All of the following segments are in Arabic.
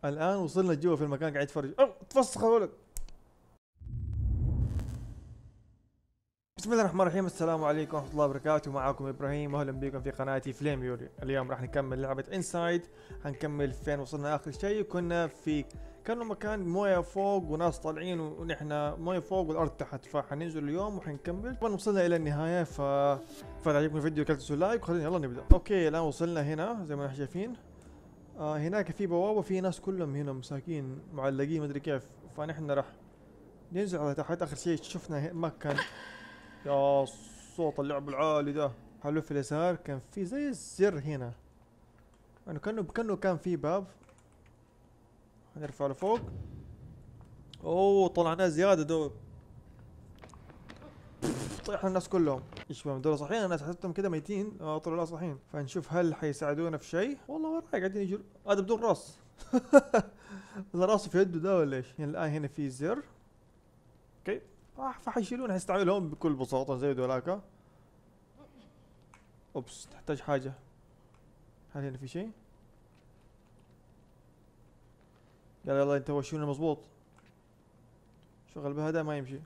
الان وصلنا جوا في المكان قاعد يتفرج. او تفسخ يا ولد. بسم الله الرحمن الرحيم، السلام عليكم ورحمة الله وبركاته. معكم ابراهيم واهلا بكم في قناتي فليم يوري. اليوم راح نكمل لعبة انسايد. حنكمل فين وصلنا اخر شيء. كنا في كانوا مكان مويه فوق وناس طالعين ونحن مويه فوق والارض تحت، فحننزل اليوم وحنكمل. طبعا وصلنا الى النهاية. فاذا عجبكم الفيديو لا تنسوا لايك وخلينا يلا نبدا. اوكي الان وصلنا هنا زي ما احنا شايفين. هناك في بوابة، في ناس كلهم هنا مساكين معلقين مدري كيف، فنحن راح ننزل على تحت. اخر شيء شفنا مكان. يا صوت اللعب العالي ده. حلو في اليسار كان في زي الزر هنا، يعني كأنه كان في باب. هنرفع لفوق. اوه طلعنا زيادة دول. طيحنا الناس كلهم. ايش بهم دول صحيين؟ انا حسبتهم كده ميتين. طلعوا لا صحيين. فنشوف هل حيساعدونا في شيء. والله وراي قاعدين يجروا. هذا بدون راس. ولا راسه في يده ده ولا ايش؟ يعني الان هنا في زر. اوكي. فحيشيلونه، حيستعملهم بكل بساطة زي دولاكا. اوبس تحتاج حاجة. هل هنا في شيء؟ يلا يلا انت وشونا مظبوط. شغل بهذا ما يمشي.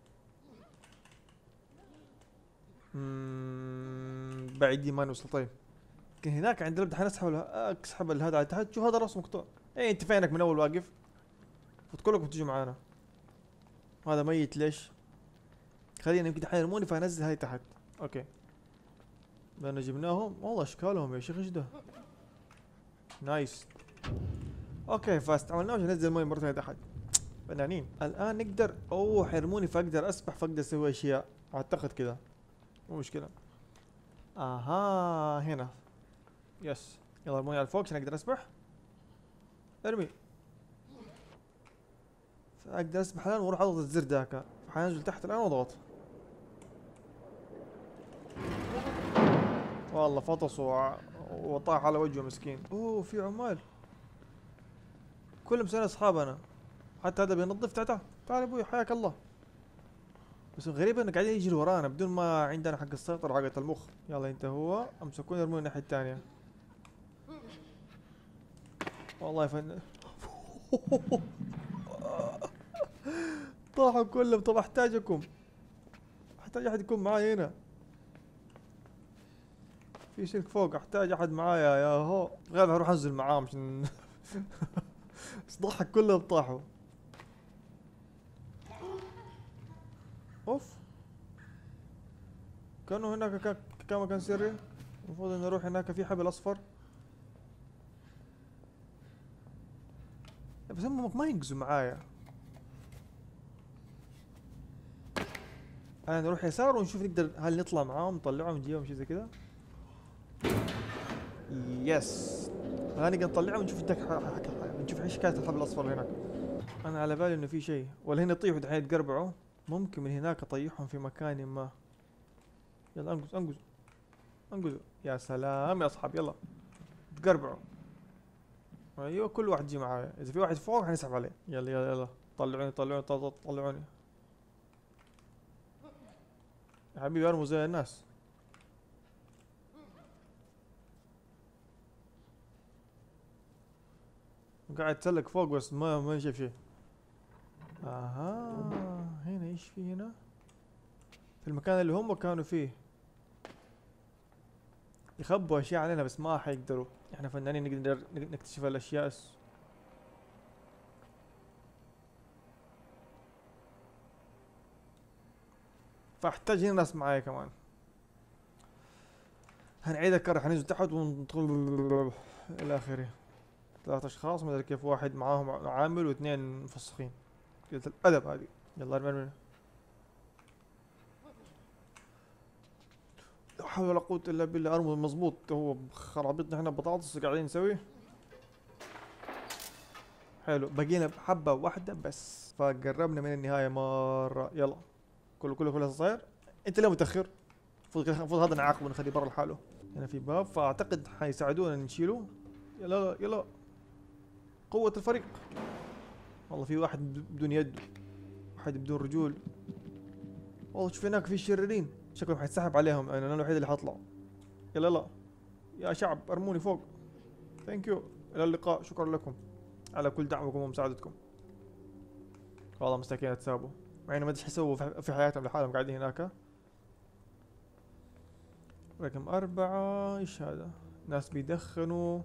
بعيدين ما نوصل. طيب لكن هناك عند الابد اسحب هذا على تحت. شوف هذا راس مقطوع. ايه انت فينك من اول واقف؟ كلكم تجوا معانا. هذا ميت ليش؟ خلينا يمكن حيرموني فانزل هاي تحت. اوكي لأنه جبناهم. والله اشكالهم يا شيخ ايش ده. نايس. اوكي فاستعملناه عشان ننزل المي مرة ثانية تحت. فنانين. الان نقدر حيرموني فاقدر اسبح فاقدر اسوي اشياء اعتقد كذا. مو مشكلة. اها هنا. يس يلا ارموني على فوق عشان اقدر اسبح. ارمي. فاقدر اسبح الان واروح اضغط الزر ذاك. حينزل تحت الان واضغط. والله فطس وطاح على وجهه مسكين. اوه في عمال كلهم سنة اصحابنا. حتى هذا بينظف. تعال تعال ابوي حياك الله. بس الغريب انه قاعدين يجري ورانا بدون ما عندنا حق السيطرة حقت المخ. يلا انت هو امسكوني ارموني الناحية الثانية. والله طاحوا كلهم. طب احتاجكم. احتاج احد يكون معاي هنا. في سلك فوق. احتاج احد معايا يا هو. غير اروح انزل معاهم عشان بس ضحك كلهم طاحوا. اوف كانوا هناك كان مكان سري. المفروض اني اروح هناك في حبل اصفر. بس هم ما ينقزوا معايا. انا نروح يسار ونشوف نقدر هل نطلع معاهم نطلعهم نجيبهم شيء زي كذا. يس نقدر نطلعهم ونشوف نشوف ايش حكايه الحبل الاصفر هناك. انا على بالي انه في شيء ولا هنا يطيحوا دحين يتقربعوا. ممكن من هناك اطيحهم في مكان ما. يلا انقز انقز انقزوا. يا سلام يا اصحاب يلا تقربعوا. ايوه كل واحد يجي معايا. اذا في واحد فوق حنسحب عليه. يلا يلا يلا طلعوني طلعوني طلعوني يا حبيبي. ارموا زي الناس. قاعد اتسلق فوق بس ما شايف شيء. اها هنا ايش في هنا؟ في المكان اللي هم كانوا فيه يخبوا اشياء علينا بس ما حيقدروا. احنا فنانين نقدر نكتشف الاشياء. فاحتاج هنا ناس معايا كمان. هنعيد الكرة. حننزل تحت وندخل الى اخره. 3 اشخاص ما ادري كيف. واحد معاهم عامل واثنين مفسخين. قلة الادب هذه. يلا ارمي ارمي. لا حول ولا قوة الا بالله. ارموا مظبوط. هو خرابيطنا احنا بطاطس قاعدين نسوي. حلو بقينا بحبة واحدة بس. فقربنا من النهاية مرة. يلا كله صاير. انت ليه متأخر؟ المفروض هذا نعاقبه نخليه برا لحاله. هنا في باب فاعتقد حيساعدونا نشيله. يلا يلا قوة الفريق. والله في واحد بدون يد. واحد بدون رجول. والله شوف هناك في شريرين. شكلهم حيتسحب عليهم. انا الوحيد اللي حطلع. يلا يلا يا شعب ارموني فوق. ثانك يو. الى اللقاء. شكرا لكم. على كل دعمكم ومساعدتكم. والله مساكين اتسابوا، مع انه ما ادري ايش يسووا في حياتهم لحالهم قاعدين هناك. رقم 4 ايش هذا؟ ناس بيدخنوا.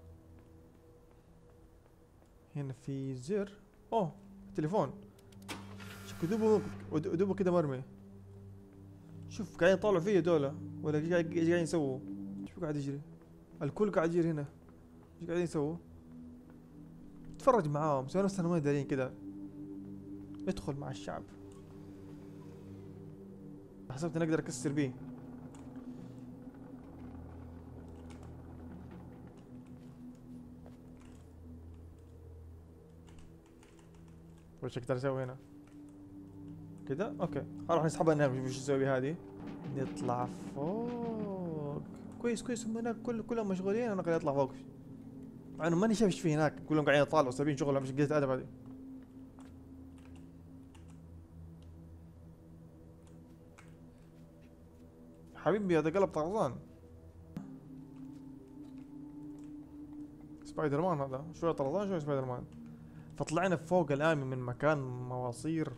هنا في زر. اوه تليفون. شوف دوبه كده مرمي. شوف قاعدين يطالعوا فيه دولا، ولا ايش قاعدين يسووا؟ شو قاعد يجري؟ الكل قاعد يجري هنا. ايش قاعدين يسووا؟ اتفرج معاهم، سووا نفسنا ما دارين كده. ادخل مع الشعب. حسبت اني اقدر اكسر بيه. وش اقدر اسوي هنا؟ كده اوكي، راح نسحبها نعرف وش نسوي بهذه. نطلع فوق. كويس كويس، هم هناك كلهم مشغولين، انا قاعد اطلع فوق. مع انه ماني شايف ايش في هناك، كلهم قاعدين يطالعوا سابين شغل، مش قلت ادب هذه. حبيبي هذا قلب طرزان. سبايدر مان هذا، شوية طرزان شوية سبايدر مان. فطلعنا فوق الان من مكان مواصير.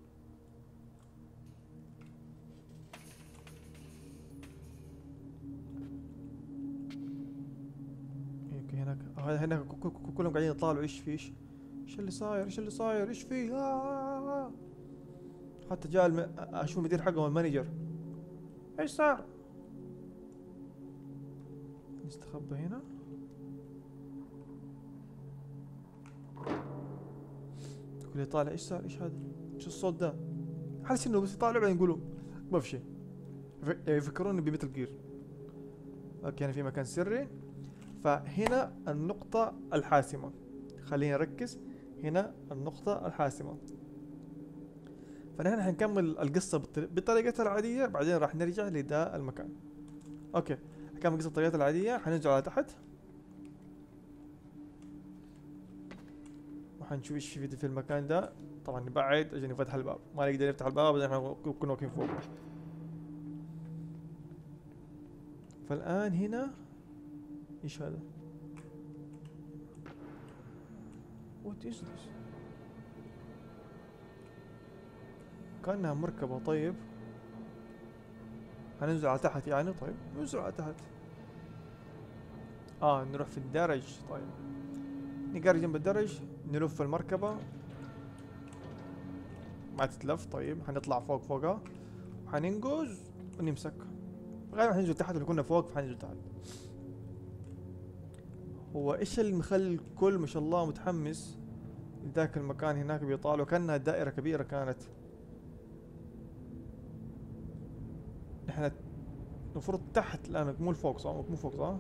اوكي هناك هناك كلهم قاعدين يطالعوا ايش في ايش اللي صاير، ايش اللي صاير، ايش في حتى جاء اشوف المدير حقهم المانجر. ايش صار؟ نستخبى هنا. كل يطالع ايش صار، ايش هذا، ايش الصوت ده؟ حاسس انه بس يطالعوا بعدين يقولوا ما في شيء. يفكروني بمثل جير. اوكي هنا في مكان سري. فهنا النقطة الحاسمة، خلينا نركز. هنا النقطة الحاسمة. فنحن حنكمل القصة بطريقتها العادية، بعدين راح نرجع لذا المكان. اوكي نكمل القصة بطريقتها العادية، حننزل على تحت وحنشوف ايش في المكان ده. طبعا نبعد عشان يفتح الباب، ما نقدر نفتح الباب اذا احنا كنا واقفين فوق. فالان هنا ايش هذا؟ وات از ذس؟ كانها مركبة. طيب هننزل على تحت يعني. طيب ننزل على تحت. نروح في الدرج. طيب نقرب جنب الدرج، نلف المركبة ما تتلف. طيب حنطلع فوقها وحننقز ونمسك. غالبا حننزل تحت، اللي كنا فوق فحننزل تحت. هو ايش اللي مخلي الكل ما شاء الله متحمس لذاك المكان هناك؟ بيطالعوا كأنها دائرة كبيرة كانت. احنا المفروض تحت الان مو فوق صح؟ مو فوق صح؟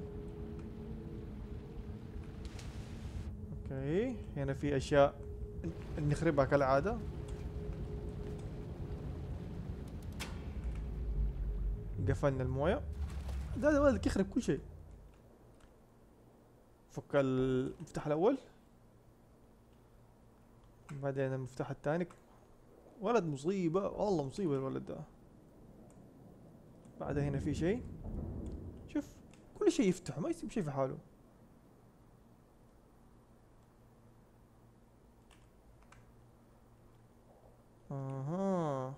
اوكي هنا في اشياء نخربها كالعادة. قفلنا المويه. ده ولدك يخرب كل شيء. فك المفتاح الاول، بعدين المفتاح الثاني. ولد مصيبة والله، مصيبة الولد ده. بعدين هنا في شيء. شوف كل شيء يفتح، ما يسيب شيء في حاله. اها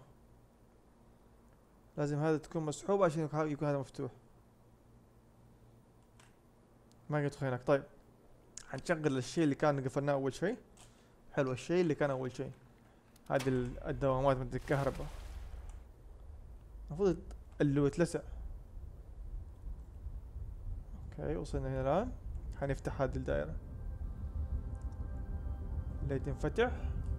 لازم هذا تكون مسحوب عشان يكون هذا مفتوح. ما يدخل هناك. طيب حنشغل الشيء اللي كان قفلناه اول شيء. حلو الشيء اللي كان اول شيء، هذه الدوامات مدري الكهرباء. المفروض اللي يتلسع. اوكي وصلنا هنا الان. حنفتح هذه الدائرة اللي تنفتح.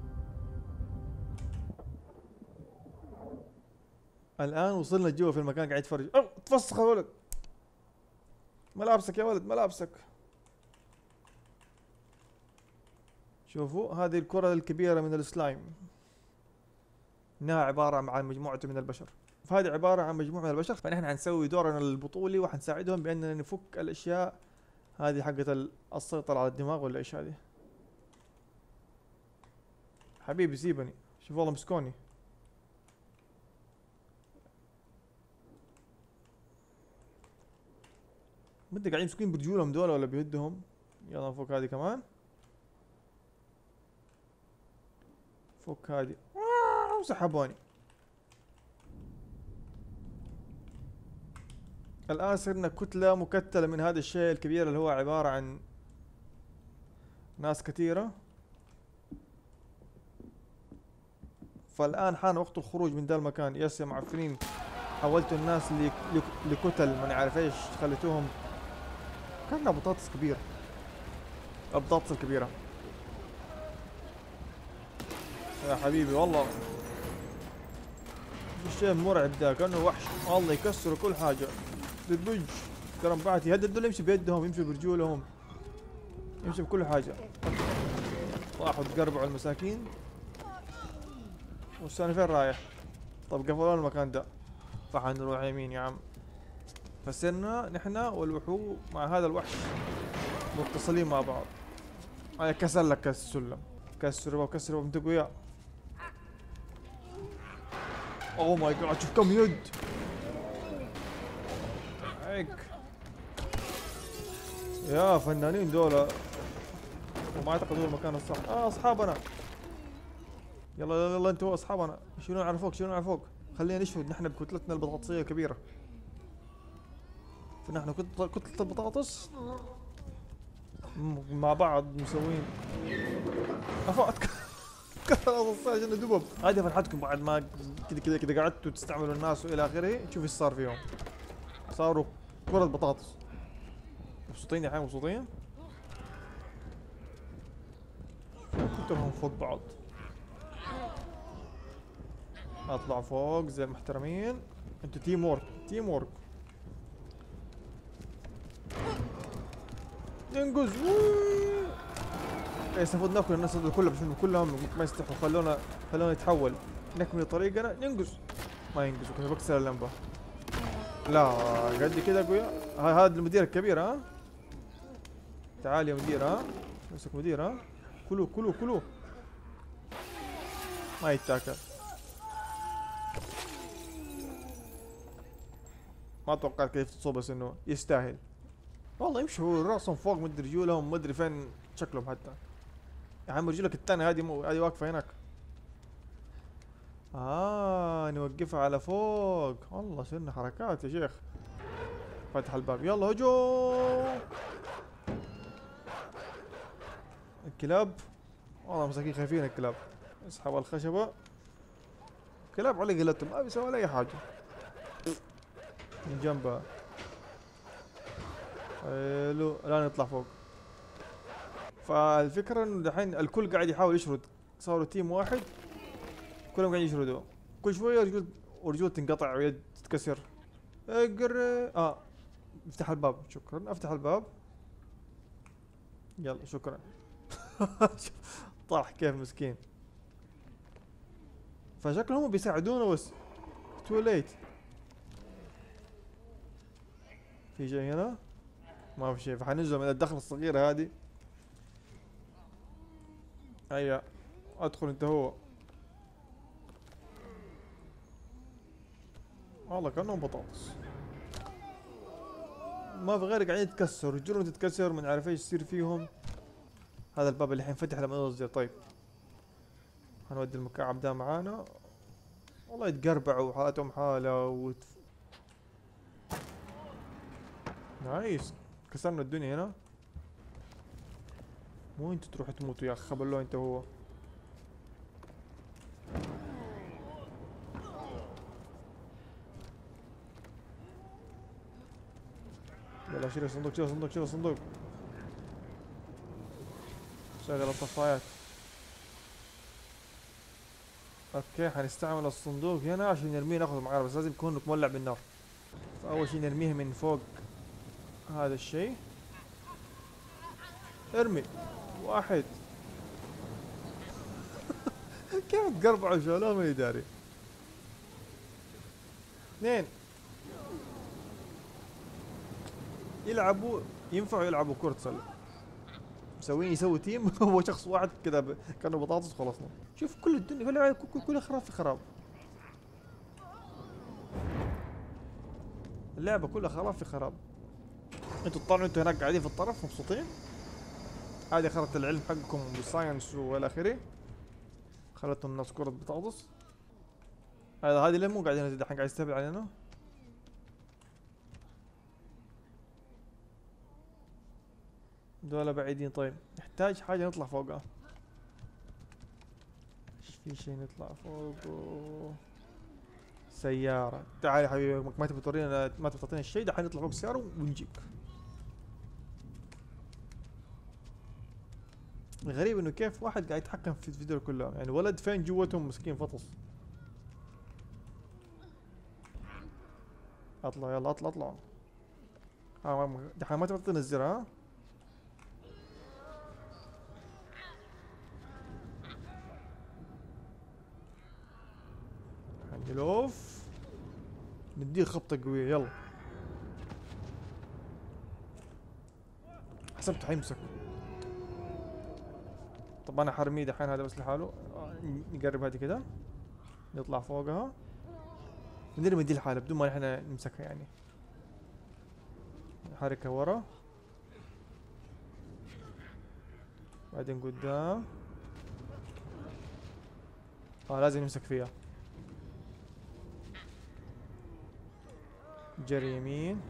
الان وصلنا جوا في المكان قاعد يتفرج. او تفسخ يا ولد، ملابسك يا ولد ملابسك. شوفوا هذه الكرة الكبيرة من السلايم، انها عبارة عن مجموعة من البشر. فهذه عبارة عن مجموعة من البشر، فنحن حنسوي دورنا البطولي وحنساعدهم باننا نفك الاشياء هذه حقت السيطرة على الدماغ. ولا ايش هذه؟ حبيبي سيبني. شوف والله مسكوني. بدي قاعدين مسكين برجولهم دول ولا بيهدهم. يلا نفك هذه كمان. فك هادي وسحبوني. الآن صرنا كتلة مكتلة من هذا الشيء الكبير اللي هو عبارة عن ناس كثيرة. فالآن حان وقت الخروج من ذا المكان. يس يا معفنين، حولتوا الناس لكتل ما نعرف ايش، خليتوهم كأنها بطاطس كبيرة. البطاطس الكبيرة يا حبيبي والله. الشيء مرعب ذا، كأنه وحش والله، يكسروا كل حاجة. دبج كرمباتي، هذا الدول يمشي بيدهم، يمشي برجولهم، يمشي بكل حاجة. راحوا تقربعوا المساكين. والثاني فين رايح؟ طب قفلوا المكان ده، راح نروح يمين يا عم. فسرنا نحن والوحو مع هذا الوحش متصلين مع بعض. هاي كسر لك السلم، كسروا وكسروا وامتقوا يا. اوه ماي جاد، شوف كم يد هيك يا فنانين دول. وما اعتقد هو المكان الصح. اصحابنا، يلا يلا يلا انتوا اصحابنا، شيلونا على فوق، شيلونا على فوق. خلينا نشهد نحن بكتلتنا البطاطسية الكبيرة. فنحن كتلة البطاطس مع بعض مسوين. افاتك خلاص عشان دبب. هذه فرحتكم بعد ما كذا قعدتوا تستعملوا الناس والى اخره. شوف ايش صار فيهم، صاروا كرة بطاطس. مبسوطين يا حي، مبسوطين. كلهم فوق بعض. اطلع فوق زي المحترمين. انتوا تيم وورك، تيم وورك. ننقز. ايش المفروض ناكل الناس هذول كلهم، بس كلهم ما يستحوا. خلونا نتحول، نكمل طريقنا. ننقز. ما ينقزوا، كنت بكسر اللمبة. لا قد كذا اقوياء. هذا المدير الكبير. ها تعال يا مدير، ها امسك مدير. ها كلوا كلوا كلوا، ما يتاكل. ما توقعت كيف تصوب، بس انه يستاهل والله. يمشوا راسهم فوق، مدري رجولهم، مدري فين شكلهم حتى. يا عم رجولك الثانية هذه هذه واقفة هناك. نوقفها على فوق. والله صرنا حركات يا شيخ. فتح الباب، يلا هجوم. الكلاب والله مساكين خايفين الكلاب. اسحب الخشبة. كلاب على قلتهم ما بيسووا اي حاجة. من جنبها. حلو، الان نطلع فوق. فالفكرة انه دحين الكل قاعد يحاول يشرد. صاروا تيم واحد، كلهم قاعدين يشردوا. كل شوية رجول تنقطع ويد تتكسر. اقر. افتح الباب، شكرا. افتح الباب، يلا شكرا. طاح كيف مسكين. فشكلهم هم بيساعدونا بس تو ليت. في شيء هنا؟ ما في شيء. فحننزل من الدخلة الصغيرة هذه. هيا ادخل انت. هو والله كأنهم بطاطس، ما في غير قاعدين يتكسر، رجولهم تتكسر، ما نعرف ايش يصير فيهم. هذا الباب اللي حينفتح لما ننزل. طيب هنودي المكعب ده معانا. والله يتقربعوا حالتهم حالة نايس. كسرنا الدنيا هنا. مو انتوا تروحوا تموتوا يا اخي، خبلوه انت هو. يلا شيل الصندوق، شيل الصندوق، شيل الصندوق. شغل الطفايات. اوكي حنستعمل الصندوق هنا عشان نرميه ناخذه معانا، بس لازم يكون مولع بالنار. فاول شي نرميه من فوق هذا الشيء. ارمي واحد. كيف تقربعوا شلون ما يداري. اثنين. ينفعوا يلعبوا كرة سلة. مسوين يسوي تيم. هو شخص واحد كذا كانه بطاطس وخلصنا. شوف كل الدنيا كلها خراب في خراب. اللعبة كلها خراب في خراب. انتوا تطلعوا انتوا هناك قاعدين في الطرف مبسوطين. هذه خرة العلم حقكم بالساينس والى اخره. خلتهم الناس كرة بطاطس. هذه ليه مو قاعدين الحين قاعد يستهبل علينا؟ دول بعيدين. طيب نحتاج حاجة نطلع فوقها. ايش في شيء نطلع فوقه؟ سيارة. تعال يا حبيبي، ما تبي تورينا، ما تبي تعطينا الشيء، دحين نطلع فوق السيارة ونجيك. الغريب انه كيف واحد قاعد يتحكم في الفيديو كلهم، يعني ولد فين جوتهم مسكين فطس. اطلع يلا، اطلع اطلع. دحين ما تبي تعطينا الزر ها؟ لوف نديه خبطة قوية. يلا حسبته حيمسك. طب انا حرميه دحين هذا بس لحاله. نقرب هذه كده، نطلع فوقها، نرمي دي لحالها بدون ما احنا نمسكها يعني. نحركها ورا، بعدين قدام. لازم نمسك فيها. جري يمين،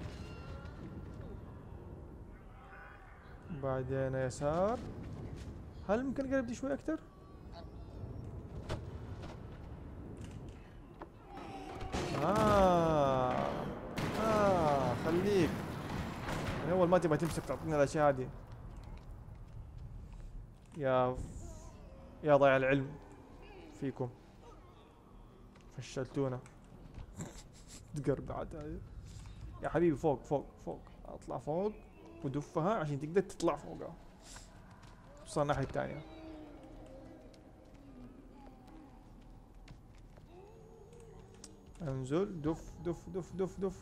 بعدين يسار. هل ممكن نقرب دي شوي اكتر؟ خليك من اول ما تبغى تمسك تعطينا الاشياء هذه. يا يا ضايع العلم فيكم، فشلتونا. تقرب بعد. يا حبيبي فوق فوق فوق، اطلع فوق ودفها عشان تقدر تطلع فوقها، توصل الناحية الثانية. انزل، دف دف دف دف دف.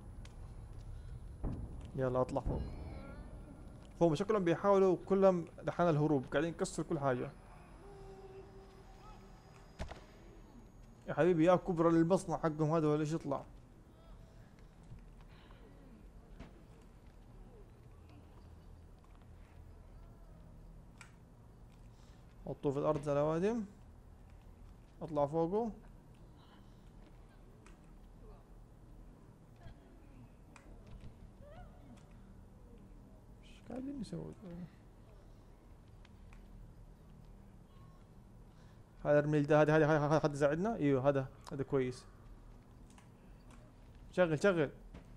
يلا اطلع فوق. هم شكلهم بيحاولوا كلهم دحين الهروب، قاعدين يكسروا كل حاجة. يا حبيبي يا كبر المصنع حقهم هذا ولا ايش يطلع؟ حطوه في الارض زي الأوادم. اطلع فوقه. ايش قاعدين يسووا؟ هذا ارمي هذا حد يساعدنا. ايوه هذا كويس. شغل شغل.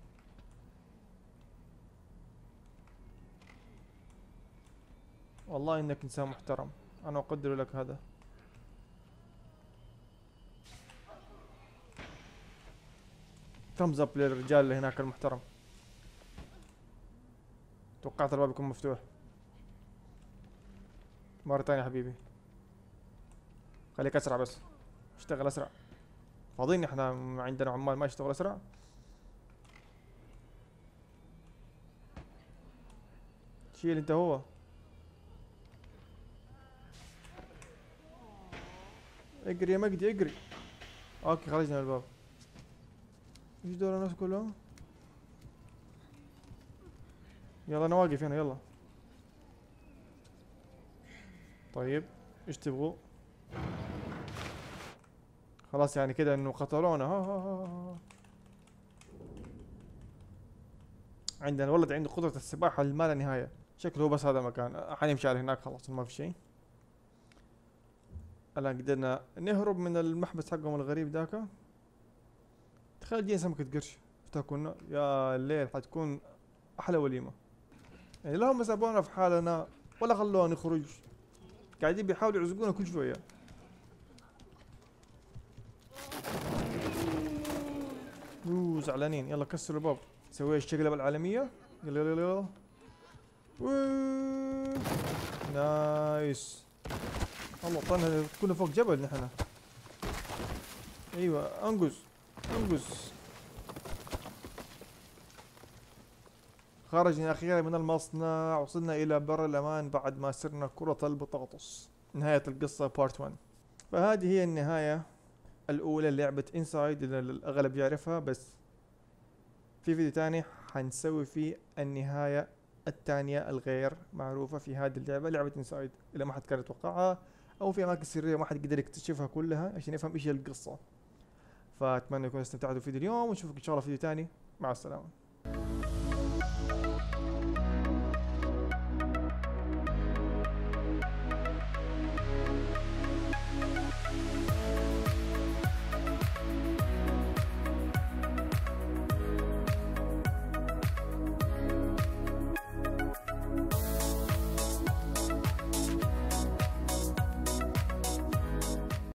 والله انك انسان محترم، انا اقدر لك هذا. ثمز اب للرجال اللي هناك المحترم. توقعت الباب يكون مفتوح. مرة ثانية حبيبي، خليك اسرع بس، اشتغل اسرع. فاضيين احنا، عندنا عمال ما يشتغل اسرع. شيل انت هو. اجري يا مجدي اجري. اوكي خرجنا من الباب. ايش دول الناس كلهم؟ يلا انا واقف هنا يلا. طيب ايش تبغوا؟ خلاص يعني كده انه قتلونا. ها. عندنا ولد عنده قدرة السباحة اللي ما لا نهاية. شكله هو بس هذا المكان، حنمشي على هناك خلاص ما في شيء. الان قدرنا نهرب من المحبس حقهم الغريب ذاك. تخيل جينا سمكة قرش تاكلنا، يا الليل حتكون احلى وليمة. يعني لا هم سابونا في حالنا ولا خلونا نخرج، قاعدين بيحاولوا يعزقونا كل شوية. زعلانين. يلا كسروا الباب، سوي الشقلبة العالمية. يلا يلا يلا. نايس. والله طلعنا كنا فوق جبل نحن. ايوه انقز انقز. خرجنا اخيرا من المصنع، وصلنا الى بر الامان بعد ما سرنا كرة البطاطس. نهاية القصة بارت 1. فهذه هي النهاية الاولى للعبة انسايد اللي الاغلب يعرفها، بس في فيديو تاني حنسوي فيه النهاية الثانية الغير معروفة في هذه اللعبة، لعبة انسايد. إذا ما حد كان يتوقعها، او في اماكن سريه ما حد قدر يكتشفها كلها عشان يفهم ايش هي القصه. فاتمنى يكونوا استمتعتوا في فيديو اليوم، ونشوفك ان شاء الله في فيديو تاني. مع السلامه.